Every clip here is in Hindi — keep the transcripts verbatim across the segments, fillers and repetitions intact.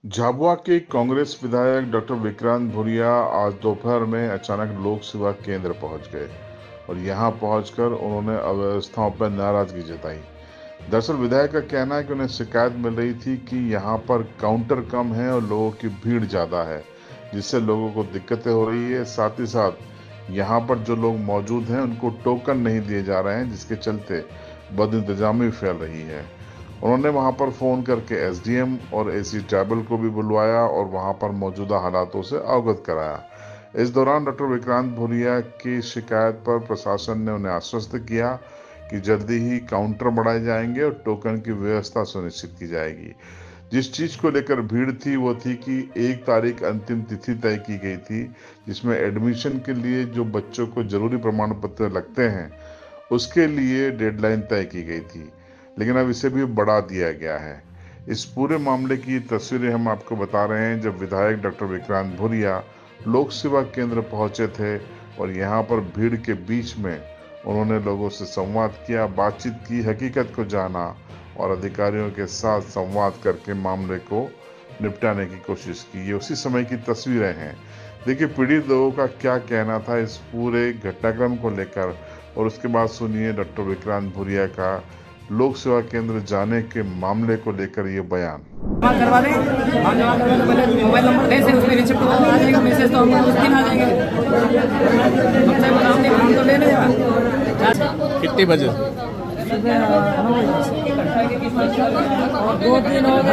झाबुआ के कांग्रेस विधायक डॉक्टर विक्रांत भूरिया आज दोपहर में अचानक लोक सेवा केंद्र पहुंच गए और यहां पहुंचकर उन्होंने अव्यवस्थाओं पर नाराजगी जताई। दरअसल विधायक का कहना है कि उन्हें शिकायत मिल रही थी कि यहां पर काउंटर कम है और लोगों की भीड़ ज्यादा है, जिससे लोगों को दिक्कतें हो रही है। साथ ही साथ यहां पर जो लोग मौजूद हैं उनको टोकन नहीं दिए जा रहे हैं, जिसके चलते बदइंतजामी फैल रही है। उन्होंने वहां पर फोन करके एसडीएम और एसी ट्राइबल को भी बुलवाया और वहां पर मौजूदा हालातों से अवगत कराया। इस दौरान डॉक्टर विक्रांत भूरिया की शिकायत पर प्रशासन ने उन्हें आश्वस्त किया कि जल्दी ही काउंटर बढ़ाए जाएंगे और टोकन की व्यवस्था सुनिश्चित की जाएगी। जिस चीज को लेकर भीड़ थी वो थी कि एक तारीख अंतिम तिथि तय की गई थी, जिसमें एडमिशन के लिए जो बच्चों को जरूरी प्रमाण पत्र लगते हैं उसके लिए डेडलाइन तय की गई थी, लेकिन अब इसे भी बढ़ा दिया गया है। इस पूरे मामले की तस्वीरें हम आपको बता रहे हैं जब विधायक डॉक्टर विक्रांत भूरिया लोक सेवा केंद्र पहुंचे थे और यहां पर भीड़ के बीच में उन्होंने लोगों से संवाद किया, बातचीत की, हकीकत को जाना और अधिकारियों के साथ संवाद करके मामले को निपटाने की कोशिश की। ये उसी समय की तस्वीरें हैं। देखिए पीड़ित लोगों का क्या कहना था इस पूरे घटनाक्रम को लेकर, और उसके बाद सुनिए डॉक्टर विक्रांत भूरिया का लोक सेवा केंद्र जाने के मामले को लेकर ये बयान। जमा करवा दें, हम जमा करवा दें, पहले मोबाइल नंबर दें, उसमें रिसिप्ट आ जाएगा, मैसेज तो हम उस दिन आ जाएंगे। हमसे काम नहीं, हम तो ले लेगा। कितने बजे? दो तीन हो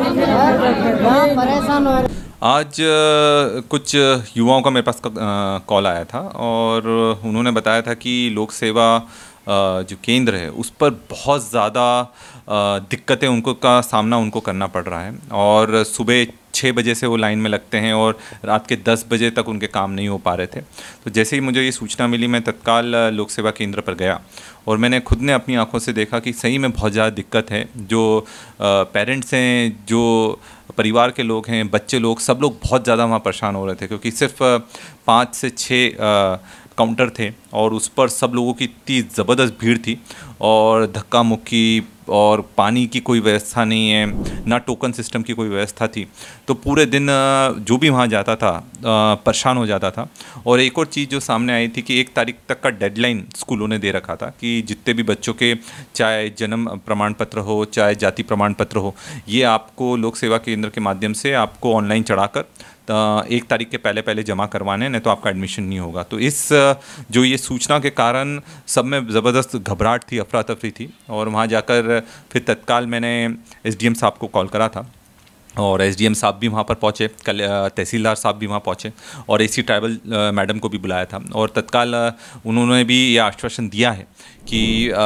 गया, परेशान हो। आज कुछ युवाओं का मेरे पास कॉल आया था और उन्होंने बताया था कि लोक सेवा जो केंद्र है उस पर बहुत ज़्यादा दिक्कतें उनको का सामना उनको करना पड़ रहा है और सुबह छः बजे से वो लाइन में लगते हैं और रात के दस बजे तक उनके काम नहीं हो पा रहे थे। तो जैसे ही मुझे ये सूचना मिली मैं तत्काल लोक सेवा केंद्र पर गया और मैंने खुद ने अपनी आंखों से देखा कि सही में बहुत ज़्यादा दिक्कत है। जो पेरेंट्स हैं, जो परिवार के लोग हैं, बच्चे लोग, सब लोग बहुत ज़्यादा वहाँ परेशान हो रहे थे क्योंकि सिर्फ पाँच से छः काउंटर थे और उस पर सब लोगों की इतनी ज़बरदस्त भीड़ थी और धक्का मुक्की और पानी की कोई व्यवस्था नहीं है, ना टोकन सिस्टम की कोई व्यवस्था थी। तो पूरे दिन जो भी वहाँ जाता था परेशान हो जाता था। और एक और चीज़ जो सामने आई थी कि एक तारीख तक का डेडलाइन स्कूलों ने दे रखा था कि जितने भी बच्चों के चाहे जन्म प्रमाण पत्र हो, चाहे जाति प्रमाण पत्र हो, ये आपको लोक सेवा केंद्र के माध्यम से आपको ऑनलाइन चढ़ाकर एक तारीख के पहले पहले जमा करवाने, नहीं तो आपका एडमिशन नहीं होगा। तो इस जो ये सूचना के कारण सब में ज़बरदस्त घबराहट थी, अफरा तफरी थी और वहाँ जाकर फिर तत्काल मैंने एसडीएम साहब को कॉल करा था और एसडीएम साहब भी वहाँ पर पहुँचे, कल तहसीलदार साहब भी वहाँ पहुँचे और एसी ट्राइबल मैडम को भी बुलाया था और तत्काल उन्होंने भी ये आश्वासन दिया है कि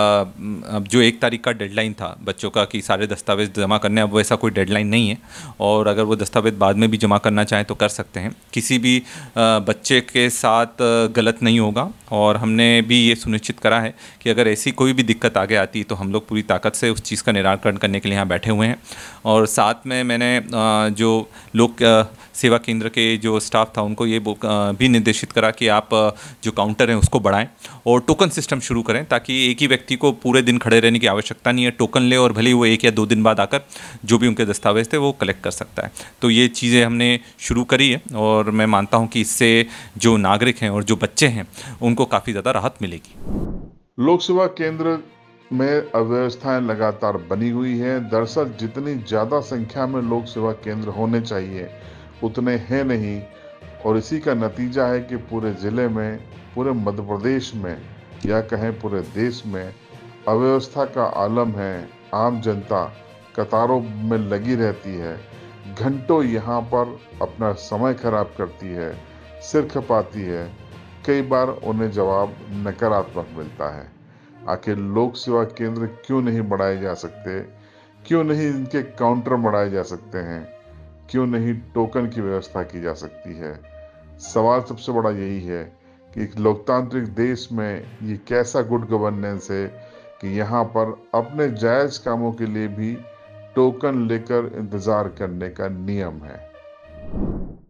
अब जो एक तारीख का डेडलाइन था बच्चों का कि सारे दस्तावेज़ जमा करने, अब वैसा कोई डेडलाइन नहीं है और अगर वो दस्तावेज़ बाद में भी जमा करना चाहें तो कर सकते हैं। किसी भी बच्चे के साथ गलत नहीं होगा और हमने भी ये सुनिश्चित करा है कि अगर ऐसी कोई भी दिक्कत आगे आती तो हम लोग पूरी ताकत से उस चीज़ का निराकरण करने के लिए यहाँ बैठे हुए हैं। और साथ में मैंने जो लोक सेवा केंद्र के जो स्टाफ था उनको ये भी निर्देशित करा कि आप जो काउंटर हैं उसको बढ़ाएं और टोकन सिस्टम शुरू करें ताकि एक ही व्यक्ति को पूरे दिन खड़े रहने की आवश्यकता नहीं है, टोकन ले और भले ही वो एक या दो दिन बाद आकर जो भी उनके दस्तावेज थे वो कलेक्ट कर सकता है। तो ये चीज़ें हमने शुरू करी है और मैं मानता हूँ कि इससे जो नागरिक हैं और जो बच्चे हैं उनको काफ़ी ज़्यादा राहत मिलेगी। लोक सेवा केंद्र में अव्यवस्थाएं लगातार बनी हुई है। दरअसल जितनी ज्यादा संख्या में लोक सेवा केंद्र होने चाहिए उतने हैं नहीं और इसी का नतीजा है कि पूरे जिले में, पूरे मध्य प्रदेश में या कहें पूरे देश में अव्यवस्था का आलम है। आम जनता कतारों में लगी रहती है, घंटों यहाँ पर अपना समय खराब करती है, सिर खपाती है। कई बार उन्हें जवाब नकारात्मक मिलता है। आखिर लोक सेवा केंद्र क्यों नहीं बढ़ाए जा सकते? क्यों नहीं इनके काउंटर बढ़ाए जा सकते हैं? क्यों नहीं टोकन की व्यवस्था की जा सकती है? सवाल सबसे बड़ा यही है कि एक लोकतांत्रिक देश में ये कैसा गुड गवर्नेंस है कि यहाँ पर अपने जायज कामों के लिए भी टोकन लेकर इंतजार करने का नियम है।